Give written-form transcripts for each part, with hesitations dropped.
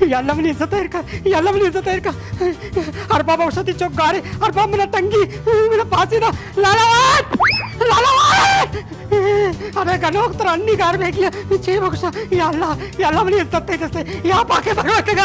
yalla mani zaterka arba baushati chok gare arba mena tangi mena pasida lalawat अरे गनोक तो अन्नी गार में किया छे बक्सा yalla mani zaterka से यहाँ पाके भगवा के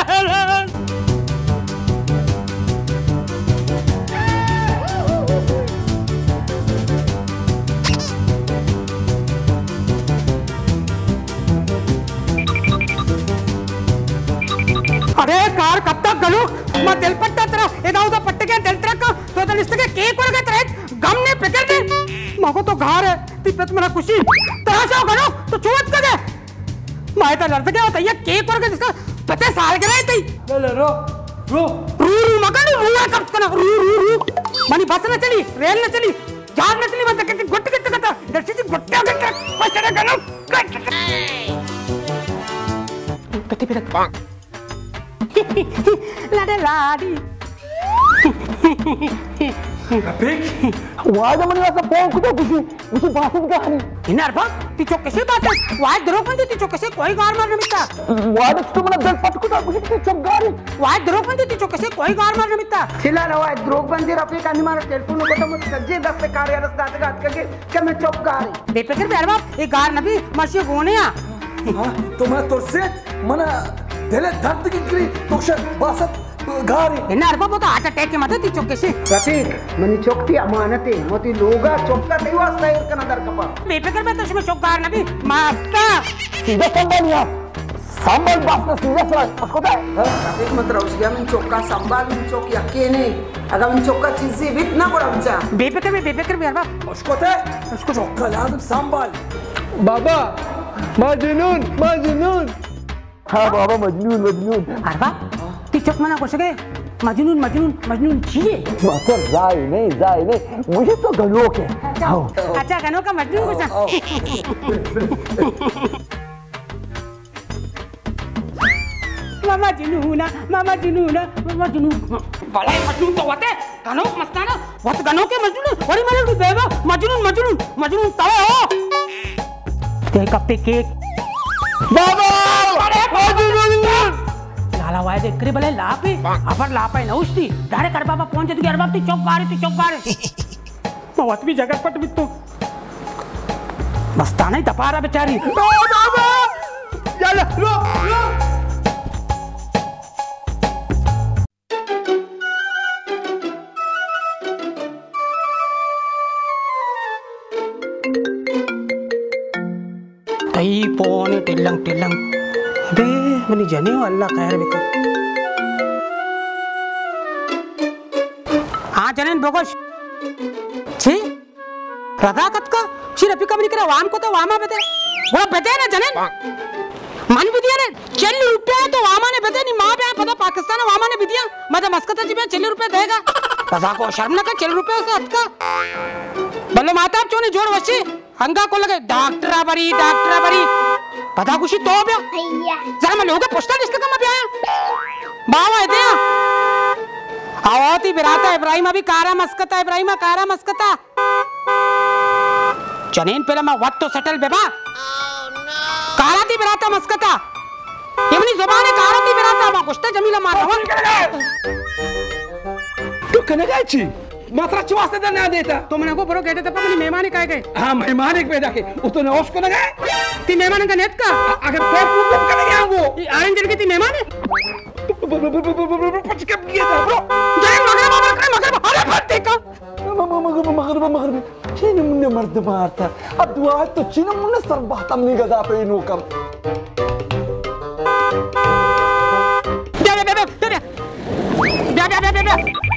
अरे कार कब तक गलू मैं दिल पट्टा तेरा इधर उधर पट्टे के दिल तेरा का तो लिस्ट के केक और के तेरे गम ने पिकर दे माको तो घार है तिब्बत मेरा खुशी तेरा से गलो तो चोट कर दे मैं तो लड़ते क्या होता है केक और के जिसका पते साल के रहे थे ले रो मगर नहीं मुंह कब करना रू मनी बस न चली रेल न चली जहाज न चली मतलब कि गुट्टे गुट्टे करता दर्शी जी गुट्टे गुट्टे बस तेरा गलो पते पे रख लाडे लाडी रफीक वाद मन वाला फोन कुछ मुझे बात कहानी इनार बा ती चोक कैसे बात है वाद दरोक मंदी ती चोक कैसे कोई गार मारने मिलता वाद तो मन दल पट कुछ मुझे चोक गारी वाद दरोक मंदी ती चोक कैसे कोई गार मारने मिलता चिल्ला रहा है दरोक बंदी रफीक आणि मारा टेलीफोन को तो मुझे सज्जे 10 से कार्य रस्ता गात करके कि मैं चोक गारी बेफिक्र बेर बाप एक गार नबी मर्शी गोने आ हां तो मैं तो से मना दिल दर्द की करी तो बासत गारी इनार बा तो हार्ट अटैक के मत ती चोक कैसे रफीक मनी चोकती अमानत है मोती लोगा चोका तई वास्ता है कना दर कपा बेफिक्र में तो इसमें चोक गार नबी मास्ता सीधा संभाल बासना सीधा सर उसको दे रफीक मत रउस गया मैं चोका संभाल मैं चोक यकीने अगर मैं चोका चीज भी इतना बड़ा बच्चा बेफिक्र बेर बाप उसको दे उसको चोका लाद संभाल बाबा मजनून हाँ बाबा मजनून अरबा ती चोक मना को सके मजनून चाहिए मातर जाए नहीं मुझे तो गनोक है अच्छा गनोक का मजनून को मामा जुनून बड़ा मजनून तो होते गनोक मस्ताना बहुत गनोक के मजनून बड़ी मारे तू देवा मजनून तवे हो ते कप्पे केक बाबा मजनून लाला वाय देख करे भले लापे अपर लापे न उस्ती डारे कर बाबा पहुंच जदी अरबाब ती चौक गारे मौत भी जगत पट भी तो मस्ताना ही दपारा बेचारी बाबा चल रो तई पोने टिल्लंग अबे मनी जने हो अल्लाह खैर बेको हाँ जनेन बोगोश छी रदाकत का शी रफी कमनी करे वाम को तो वामा बेते वो बेते ना जनेन मन भी दिया ने 40 रुपया तो वामा ने बेते नहीं मां पे पता पाकिस्तान वामा ने भी दिया मतलब मस्कत जी में 40 रुपया देगा पता को शर्म ना कर 40 रुपया से हट का भले माता आप चोने जोड़ वशी हंगा को लगे डॉक्टर बरी पता कुछ तो बया जरा मैं लोगों पोस्टर लिस्ट का मैं आया बावा है दिया आवती बिराता इब्राहिम अभी कारा मस्कता जनेन पहले मैं वक्त तो सेटल बेबा कारा ती बिराता मस्कता ये मनी जुबान है कारा ती बिराता मैं कुछ तो जमीला मार रहा हूं तो कने गई छी मात्रा चवास्ते दे ना देता तो मैंने को बरो कहते तब मेरी मेहमान कह गए हां मेहमान एक पैदा के उतने होश को ना गए ती मेहमान का नेट का अगर तो पूछ करने गया वो आयन जन की ती मेहमान है पच के गया था ब्रो जाए मगर अरे फटे का मगर चीन मुन्ने मर्द मारता अब दुआ तो चीन मुन्ने सर बहता नहीं गदा पे नो कर दे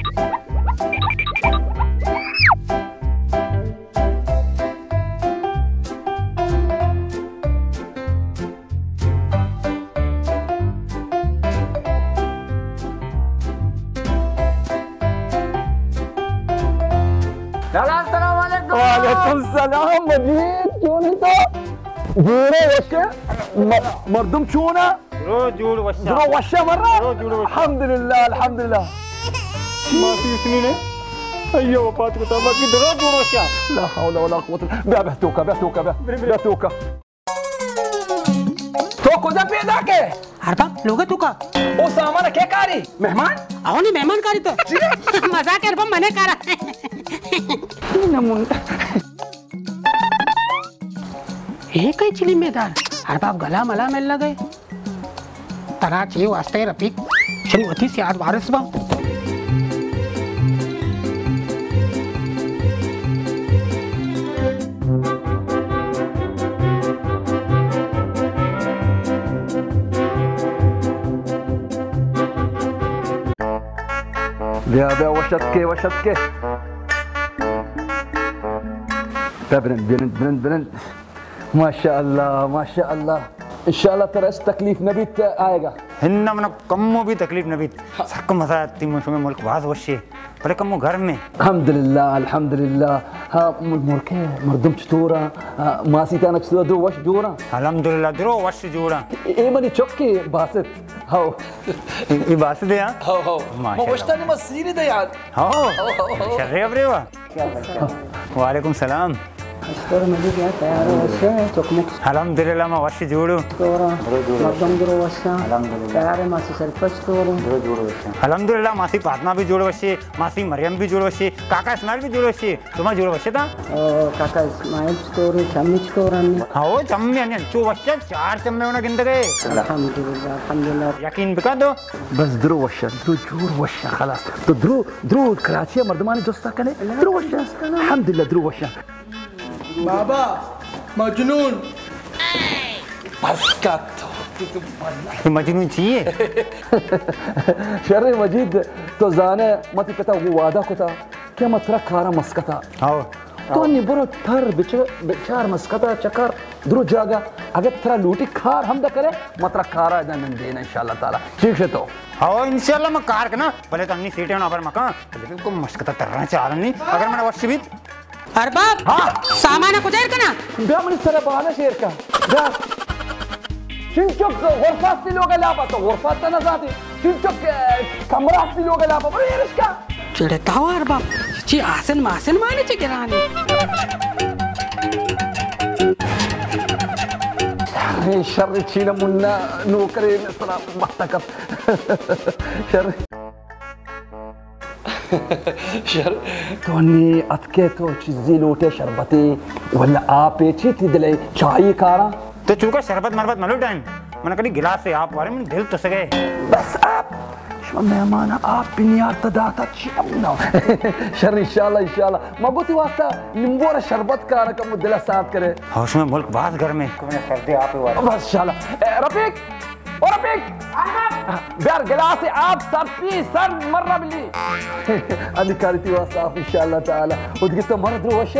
वालेकुम सलाम मजीद क्यों नहीं तो जोड़े वशा मर्दम चूना जोड़ वशा मर्रा अल्हम्दुलिल्लाह ما في سنين ايوه وفاتك طبعا كده جوड़ वशा لا حول ولا قوة بعتوكا तो को जा पैदा के अरबाब लोगे तू का ओ सामान क्या कारी मेहमान आओ नहीं मेहमान कारी तो मजाक है अरबाब मने कारा हे काही चिली मेदार अरबाब गला मला मेल लगे तराची वास्ते रफीक चलो अति से याद वारिस बा بيا وشتكي بنت ما شاء الله ان شاء الله ترى ايش تكليف نبيت आएगा हिन्ना मना कम्मो भी तकलीफ नबी सक्क मजा आती मुझे मुल्क बाज वशे पर कम्मो घर में الحمد لله ها مركه مردم چطورا ماسي تانا چطورا دو وش جورا अल्हम्दुलिल्लाह दरो वश जोड़ा ايه ماني چوكي باسط هاو ये बात दे यार هاو ما माशाल्लाह وشتاني ما سيري ده यार हां शर्रे अबरेवा वालेकुम सलाम Τώρα με δει τayar वशे चोकमुक अल्हम्दुलिल्लाह मैं वश जोड़ू तोरा मर्दम दरो वशा तयार मासी सरपंच तोरो अल्हम्दुलिल्लाह मासी फातिमा भी जोड़ वशे मासी मरियम भी जोड़ वशे काका इस्माइल भी जोड़ वशे तुम जोड़ वशे था काका इस्माइल तोरो चम्मी तोरन हां वो चम्मे ने चो वशे चार चम्मे होना गिनते गए अल्हम्दुलिल्लाह यकीन बिका दो بس درو وشة درو جور وشة خلاص درو كراتشي مردماني دوستا كني درو وشة الحمد لله درو وشة بابا مجنون اسكت मजनून चाहिए شري مجيد تو زانه ما تكتا وادا كتا كما ترى كارا مسكتا आओ تو اني برو تر بچار مسكتا چكر درو جاگا اگر ترى لوٹی کھار हम دا करे ما ترى كارا دن देना इंशाल्लाह ताला ठीक है तो आओ इंशाल्लाह मैं कार के ना पहले तो अन्नी सीटें ना पर मका लेकिन को मस्कता तरना चाह रहा नहीं अगर मैंने वर्ष भी अरबाब हाँ सामान को जाहिर करना بیا من سره بهانه شیر کا بیا چینچوک غرفات سی لوگ لاپا تو غرفات تا نزاتی چینچوک کمرات سی لوگ لاپا بری رشکا चिड़ता हुआ अरबाब ची आसन मासन माने चे गिराने شر چینا منا نوکری مثلا محتکب شر شر توني اتكي تو چیزی لوٹے شربتی ولا آپ چی تھی دلے چائے کارا तो चूका शरबत मरबत मलो टाइम मैंने कभी गिलास से आप वाले में दिल तो सके بس आप شو مهمان आप بنيار تداتا چیمنا شر انشاءاللہ ما قلت واسطہ نمبورا شربت کارا کم دلہ صاحب کرے होश में मुल्क बात घर में सर्दी आप ही वाला بس انشاءاللہ رفيق ورفيق بيار جلاسي आप سر पी سر مرة باللي أنا كارتي واسطة إن شاء الله تعالى وتقلت مرة درو وشة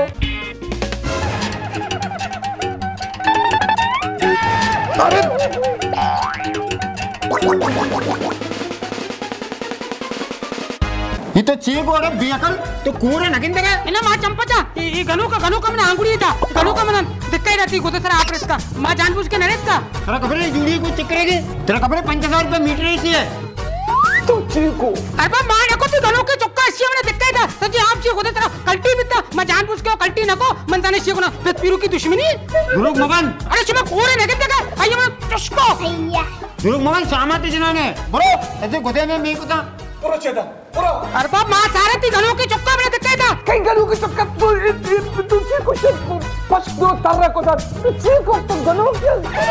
ये तो चीक और बियकल तो कूरे नगिन देगा इना माँ चंपचा ये गनु का मैंने आंगुड़ी था गनु का मैंने दिक्कत ही रहती गोते सर आप इसका माँ जानबूझ के नरेश का तेरा खबर है जूड़ी को चेक करेगी तेरा खबर है 5000 रुपए मीटर इसी है तो चीको अरबाब माँ नको तू गनु के चुक्का इसी मैंने दिक्कत था तो जी आप जी गोते सर कल्टी बिता मैं जानबूझ के कल्टी नको मनसाने शी को ना पीरू की दुश्मनी दुरुक मगन अरे शिवा कूरे नगिन देगा आइए मैं चुस्को दुरुक मगन सामाते जिन्होंने ब्रो ऐसे गोते में मेरे को था अरबाब माँ सारे ती गनु के चुक्का मैंने दिक्कत था कहीं गलू की चक्कर तू चीको शे पश दो तरह को था तू चीको तो गलू के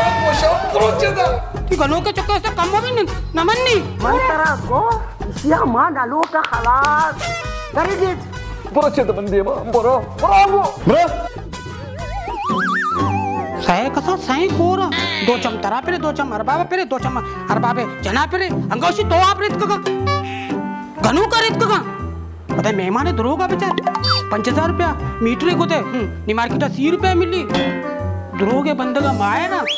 ती गनु के चुक्का से कम भी नमन नहीं मंतरा को इसिया मां डालो का खलास कर दे برو چه بندی ما برو ब्रो सही कसा सही कोरा दो चम तरा पे दो चम अरबाब पे दो चम अरबाबे जना पे अंगोशी तो आप रित का गनु का रित का पता है मेहमान दरोगा बेचार 5000 रुपया मीटर को थे नी मार्केट 80 रुपया मिली दरोगे बंदे का माया ना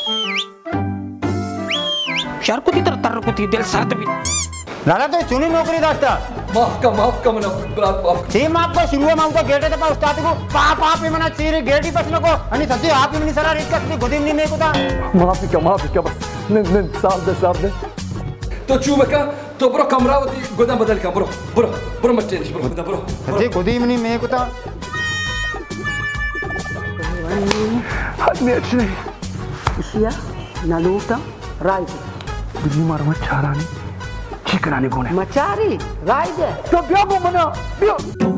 शर को तर को थी दिल सर्द भी दादा तो चुनी नौकरी दास्ता माफ का मना ब्रात माफ सेम आपको शुरू में आपको गेट पे उस्ताद को पाप आप ही मना चीरे गेट ही पसलो को अनि सच्ची आप ही मनी सारा रिस्क असली गोदी में नहीं कोता माफी का बस न साफ दे तो चूबका तो برو कमरावती गोदाम बदल का برو मत टेंशन برو सच्ची गोदी में नहीं कोता हदने अच्छी इसिया नालूटा राइट बिजली मार मत चारानी चिकरानी कोने मचारी राइड है तो बिया को मना बिया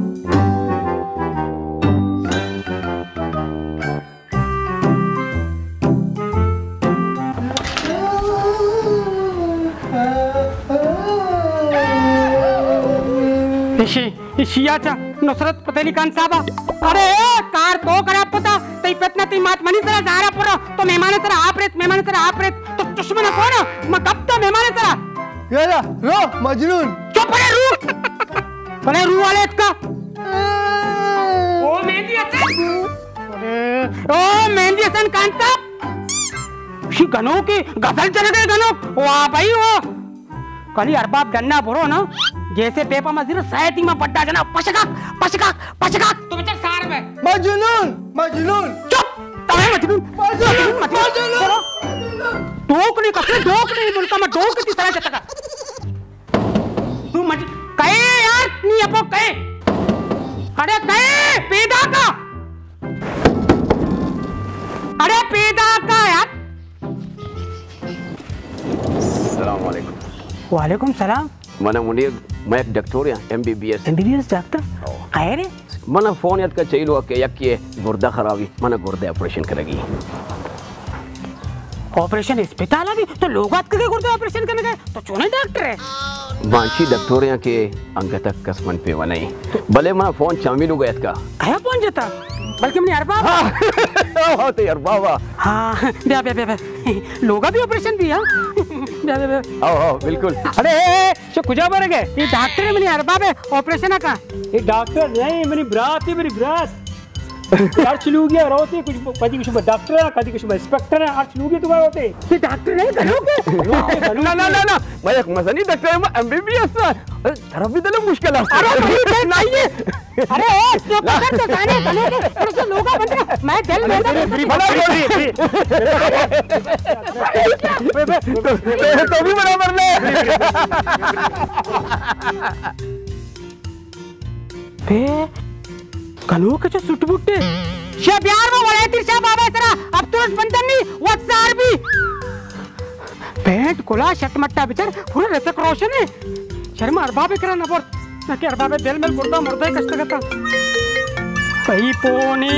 शियाचा नुसरत पतेली खान साहबा अरे कार तो खराब पता तई पेतना ती मात मनी जरा जारा पुरो तो मेहमान जरा आप रेत तो दुश्मन कोण म कब तो मेहमान जरा याला रो मजनून चुप परे रू वाले का ओ मेहंदी हसन खान साहब शी गनो की गजल चल गए गनो वाह भाई वो कली अरबाब गन्ना भरो ना जैसे पेपर मजीर सायती में पट्टा जना पशकाक तो बेचार सार में मजनून चुप तवे मजनून डोक नहीं मुल्का में डोक की तरह जतका तू मज कहे यार नी अपो कहे अरे कहे पैदा का यार अस्सलाम वालेकुम वालेकुम सलाम मन मुनीर मैं एक डॉक्टर या MBBS डॉक्टर कहे रे मन फोन याद का चाहिए के यक्के गुर्दा खराबी मन गुर्दे ऑपरेशन करेगी ऑपरेशन अस्पताल अभी तो लोग बात करके गुर्दे ऑपरेशन करने गए तो चुने डॉक्टर है बांची डॉक्टर या के अंग तक कसमन पे वनाई भले मन फोन चामिलू गया का कहे पहुंच जाता बल्कि हमने अरबाब होते यार बाबा हाँ बे लोगा भी ऑपरेशन भी हाँ बे आओ बिल्कुल अरे जो कुछ बार गए ये डॉक्टर है मेरी अरबाब है ऑपरेशन का ये डॉक्टर नहीं मेरी ब्रात है मेरी ब्रात अर्च लूगी और होते कुछ कभी कुछ डॉक्टर है कभी कुछ इंस्पेक्टर है अर्च लूगी तुम्हारे होते ये डॉक्टर नहीं करोगे ना मैं एक मसनी डॉक्टर हूं MBBS तरफ भी तो मुश्किल है अरे नहीं है अरे तो पकड़ तो गाने बने और से लोगा बन रहा मैं दिल में तो भी बराबर ले बे कनो के जो सुट बुट्टे शे प्यार में वले तिरछा बाबा तेरा अब तो बंधन नहीं वत्सार भी पेंट कोला शटमट्टा बिचार पूरा रतक रोशन है शर्म अरबाब करा ना बोल ना के अरबाब दिल में मुर्दा मुर्दा कष्ट करता कहीं पोनी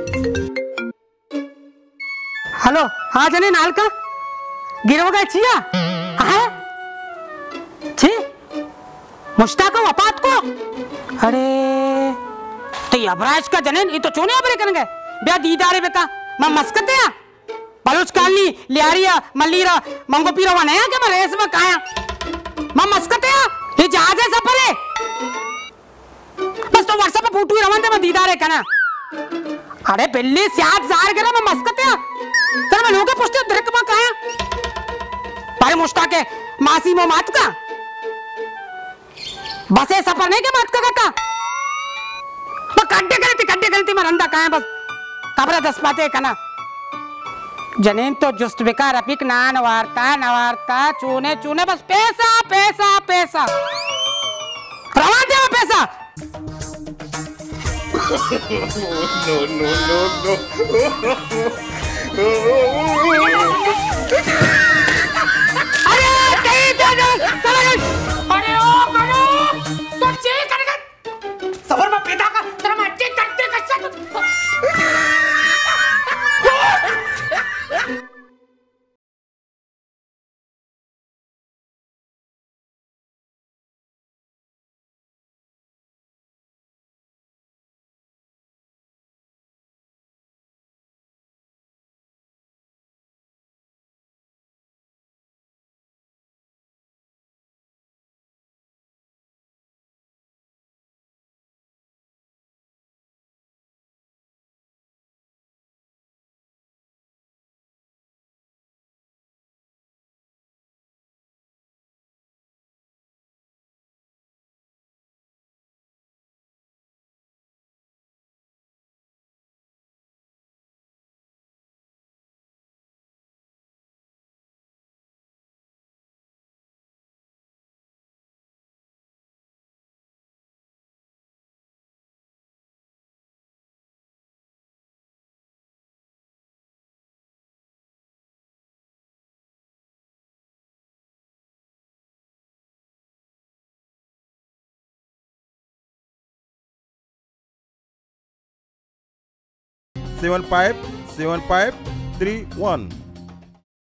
हेलो हाँ जने नाल का गिरोगा चिया हाँ छी मुश्ताक वफात को अरे तो ये अबराज का जनन ये तो चोने अबरे करेंगे ब्या दीदारे बेटा मैं मस्कते या बलूच कालनी लियारिया मल्लीरा मंगो पीरा वा नया क्या मैं रेस में काया मैं मस्कते या ये जहाज है सफर है बस तो व्हाट्सएप पे फोटो ही रवान दे मैं दीदारे करना अरे बिल्ली सियाद जार करा मैं मस्कते या तेरे मैं लोगे पूछते दरक में काया पारे मुश्ताक है मासी मो मात का बस ये सफर नहीं के मात का करता कड्डे गलती में रंदा कहाँ बस कब्र दस पाते कना जनेन तो जुस्त बेकार अपिक ना नवारता चूने बस पैसा रवा दे वो पैसा अरे अरे ओ करो तो चेक करेगा सबर में पिता का तेरा मैं चेक करते का 757531